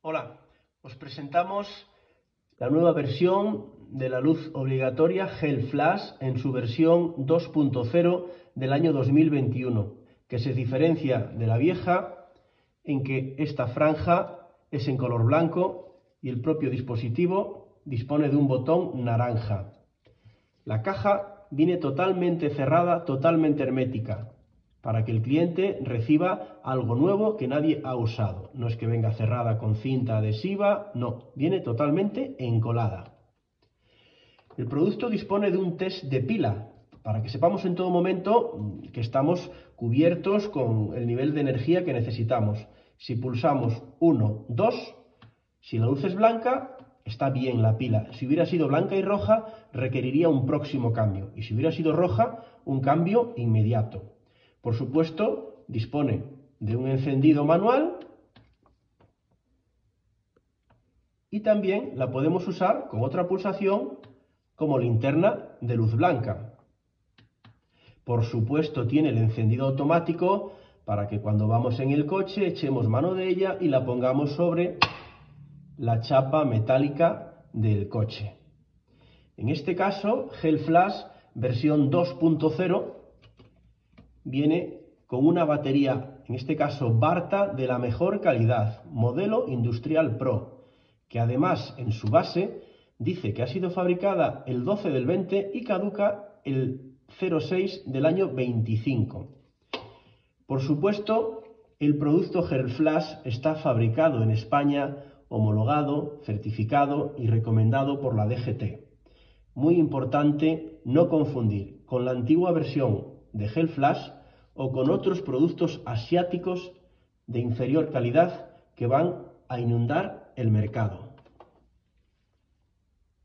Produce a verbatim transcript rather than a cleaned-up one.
Hola, os presentamos la nueva versión de la luz obligatoria Gel Flash en su versión dos punto cero del año dos mil veintiuno, que se diferencia de la vieja en que esta franja es en color blanco y el propio dispositivo dispone de un botón naranja. La caja viene totalmente cerrada, totalmente hermética, para que el cliente reciba algo nuevo que nadie ha usado. No es que venga cerrada con cinta adhesiva, no, viene totalmente encolada. El producto dispone de un test de pila, para que sepamos en todo momento que estamos cubiertos con el nivel de energía que necesitamos. Si pulsamos uno, dos, si la luz es blanca, está bien la pila. Si hubiera sido blanca y roja, requeriría un próximo cambio. Y si hubiera sido roja, un cambio inmediato. Por supuesto, dispone de un encendido manual y también la podemos usar con otra pulsación como linterna de luz blanca. Por supuesto, tiene el encendido automático para que cuando vamos en el coche echemos mano de ella y la pongamos sobre la chapa metálica del coche. En este caso, Gel Flash versión dos punto cero viene con una batería, en este caso Barta, de la mejor calidad, modelo Industrial Pro, que además en su base dice que ha sido fabricada el doce del veinte y caduca el cero seis del año veinticinco. Por supuesto, el producto Gel Flash está fabricado en España, homologado, certificado y recomendado por la D G T. Muy importante no confundir con la antigua versión de Gel Flash o con otros productos asiáticos de inferior calidad que van a inundar el mercado.